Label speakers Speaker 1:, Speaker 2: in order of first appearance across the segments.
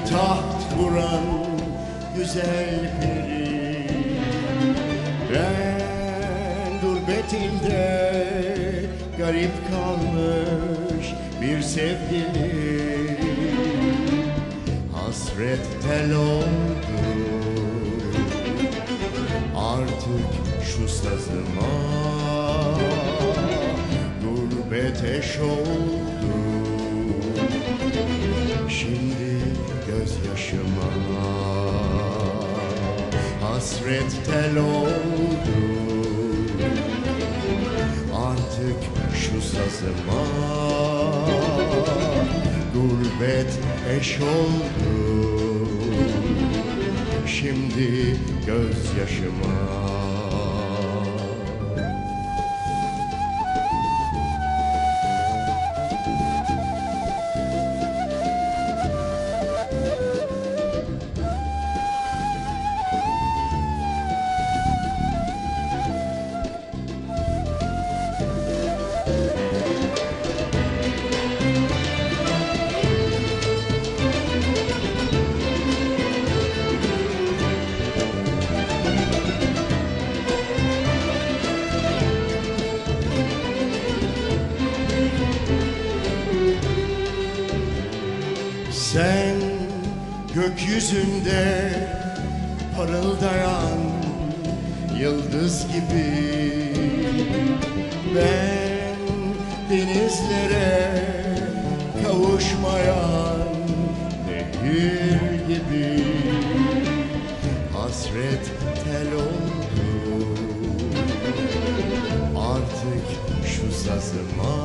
Speaker 1: taht kuran güzel peri. Ben gurbetinde garip kalmış bir sevgili, hasret tel oldu artık şu sazıma, gurbet eş oldu şimdi gözyaşıma. Hasret tel oldu artık şu sazıma, gurbet eş oldu şimdi gözyaşıma. Sen gökyüzünde parıldayan yıldız gibi, ben denizlere kavuşmayan nehir gibi. Hasret tel oldu artık şu sazıma,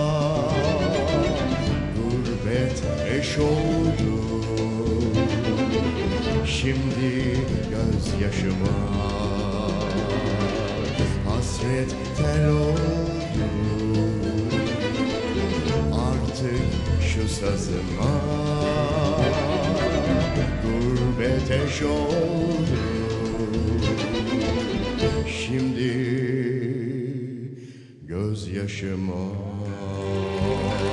Speaker 1: gurbet eş oldu şimdi gözyaşıma. Hasret tel oldu artık şu sazıma, gurbet eş oldu şimdi gözyaşıma.